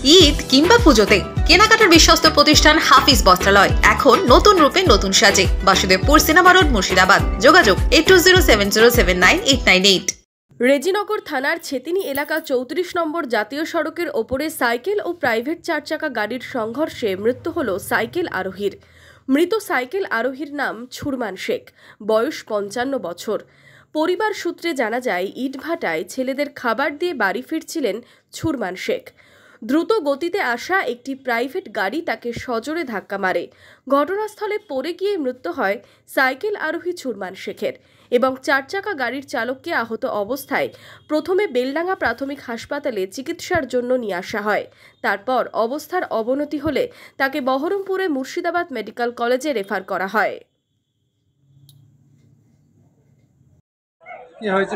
ঈদ কিংবা পুজোতে কেনাকাটার বিশ্বস্ত প্রতিষ্ঠান হাফিজ বস্ত্রালয় এখন নতুন রূপে নতুন সাজে। Basudebpur cinema road, Murshidabad. যোগাযোগ 8207079898। রেজিনগর থানার ছেতিনি এলাকা 34 নম্বর জাতীয় সড়কের ওপরে সাইকেল ও প্রাইভেট 4 চাকা গাড়ির সংঘর্ষে মৃত্যু হল সাইকেল আরোহীর। মৃত সাইকেল আরোহীর নাম ছুরমান শেখ, বয়স 55 বছর। পরিবার সূত্রে জানা যায়, ইটভাটায় ছেলেদের খাবার দিয়ে বাড়ি ফিরছিলেন ছুরমান শেখ। দ্রুত গতিতে আসা একটি প্রাইভেট গাড়ি তাকে সজোরে ধাক্কা মারে। ঘটনাস্থলে পড়ে গিয়ে মৃত্যু হয় সাইকেল আরোহী ছুরমান শেখের এবং 4 চাকা গাড়ির চালককে আহত অবস্থায় প্রথমে বেলডাঙ্গা প্রাথমিক হাসপাতালে চিকিৎসার জন্য নিয়ে আসা হয়। তারপর অবস্থার অবনতি হলে তাকে বহরমপুরে মুর্শিদাবাদ মেডিকেল কলেজে রেফার করা হয়। কি হয়েছিল?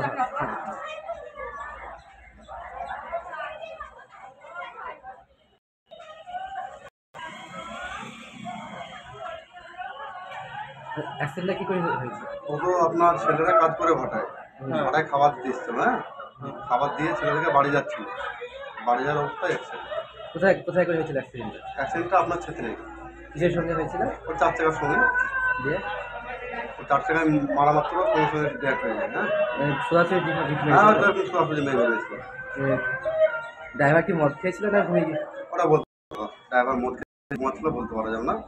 অ্যাক্সিডেন্টটা কি করে হয়েছে? ও তো আপনার ছেলেরা কাজ করে ভাটায় খাবার দিচ্ছিল, হ্যাঁ, খাবার দিয়ে ছেলেদেরকে বাড়ি যাচ্ছিল। বাড়ি যাওয়ার অবস্থায় অ্যাক্সিডেন্ট। কোথায় করে হয়েছিল অ্যাক্সিডেন্টটা? অ্যাক্সিডেন্টটা আপনার ছেলে কিসের সঙ্গে হয়েছিল? ওই 4 চাকার সঙ্গে। দিয়ে ওই 4 চাকায় মারা মাত্র সঙ্গে সঙ্গে ডেট হয়ে যায়। হ্যাঁ, সরাসরি হ্যাঁ, ওটা আপনি সরাসরি মেরে ফেলেছিল। ড্রাইভার কি মদ খেয়েছিল না ঘুমিয়ে গিয়ে? ওটা বলতে পারবো, ড্রাইভার মদ ছিল বলতে পারা যাবে না।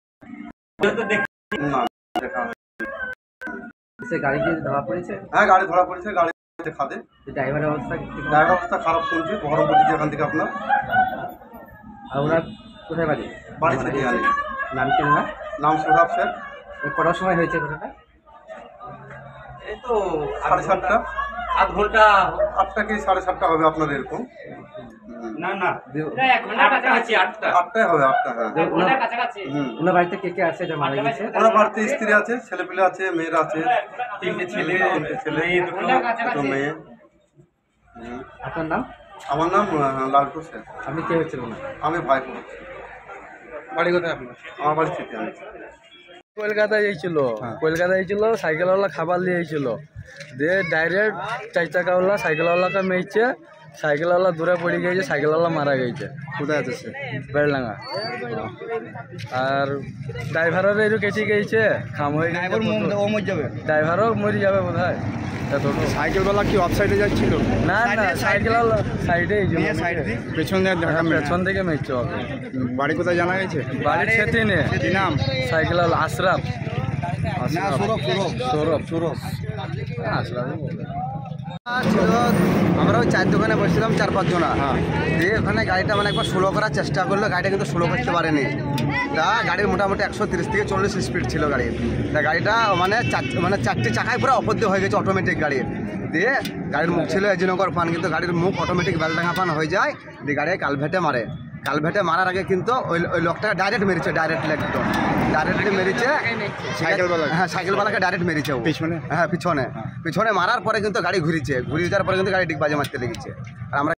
না, দেখা হয়। গাড়ি কি ধরা পড়েছে? হ্যাঁ, গাড়ি ধরা পড়েছে, গাড়ি খাদে। ড্রাইভারের অবস্থা খারাপ শুনছি, বহরমপুর এখান থেকে আপনার। আর ওরা কোথায় বাড়ি? বাড়ি থেকে আনি। নাম কি? নাম সোহাব শেখ। কটার সময় হয়েছে ঘটনাটা? এই তো 7:30, আধ ঘন্টা। 8টা কি 7:30 হবে আপনার এরকম। না না, প্রায় 1 ঘন্টা কাছাকাছি। 8টায় হবে, 8টা। হ্যাঁ, ঘন্টার কাছাকাছি। ওনার বাড়িতে কে কে আছে? মারা গেছে ওনার বাড়িতে স্ত্রী আছে, ছেলেপিলে আছে, মেয়েরা আছে। 3টে ছেলে, দুটো মেয়ে। আপনার নাম? আমার নাম লালটু শেখ। আপনি কে হচ্ছেন ওনার? আমি ভাই। বাড়ি কোথায় আপনার? আমার বাড়ি থেকে আমি কলকাতায় যাইছিল, সাইকেলওয়ালা খাবার নিয়ে আইছিল, দিয়ে ডাইরেক্ট 4 চাকাওয়ালা সাইকেলওয়ালাকে মেরেছে। সাইকেলওয়ালা দূরে পড়ে গিয়েছে, সাইকেলওয়ালা মারা গেছে। কোথায় আছে সে? বেলডাঙ্গা। আর ড্রাইভারের একটু কেটে গেছে, খাম হয়ে গেছে। ড্রাইভারও মরে যাবে বোধ হয়। সাইকেলওয়ালা কি অফ সাইডে যাচ্ছিল? না না, সাইকেলওয়ালা সাইডে পেছন থেকে মেরেছে ওকে। বাড়ি কোথায় জানা গেছে? বাড়ি ছেতিনে। কি নাম? সাইকেলওয়ালা আশরাফ। সৌরভ। আমরা ওই 4 দোকানে বসেছিলাম, 4-5 জনা। দিয়ে ওখানে গাড়িটা একবার স্লো করার চেষ্টা করলো, গাড়িটা কিন্তু স্লো করতে পারেনি। তা গাড়ির মোটামুটি 130 থেকে 40 স্পিড ছিল গাড়ির। তা গাড়িটা চারটি চাকায় পুরো অপদ্য হয়ে গেছে, অটোমেটিক গাড়ির। দিয়ে গাড়ির মুখ ছিল রেজিনগর পান, কিন্তু গাড়ির মুখ অটোমেটিক বেলডাঙ্গা পান হয়ে যায়। দিয়ে গাড়ি কালভেটে মারার আগে কিন্তু ওই লোকটাকে ডাইরেক্ট মেরেছে, ডাইরেক্টলি মেরেছে সাইকেলওয়ালাকে ডাইরেক্ট মেরেছে পিছনে। হ্যাঁ, পিছনে মারার পরে কিন্তু গাড়ি ঘুরে যাওয়ার পরে কিন্তু গাড়ি ডিগবাজে মারতে লেগেছে। আর আমরা